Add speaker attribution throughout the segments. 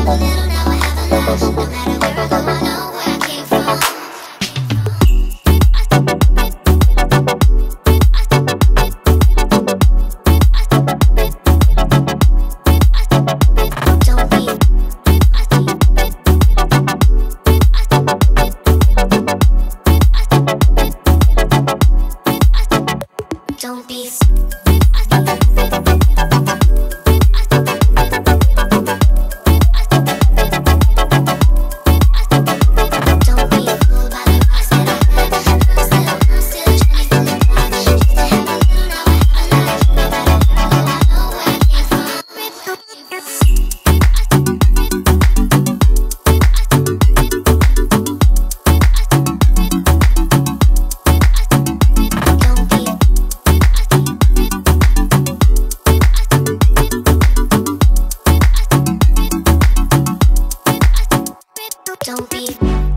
Speaker 1: have a little, now I have a lot. No matter where I go, I know where I came from. Don't be Don't be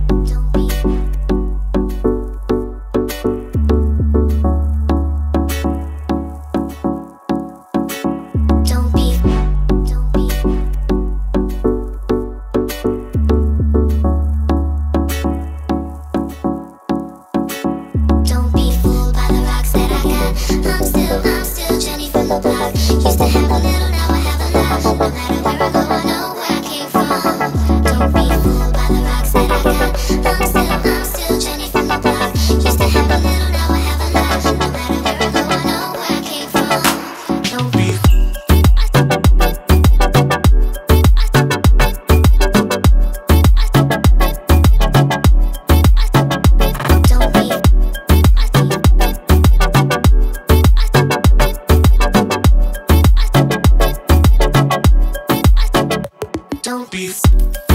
Speaker 1: fooled by the rocks that I got. I'm still Jenny from the block. Used to have a little, now I have a lot. No matter where I go, I know where I came from. Don't be fooled by the rocks that I got. I'm still Jenny from the block. Used to have a little, now I have a lot. No matter where I go, I know where I came from. Don't be Don't be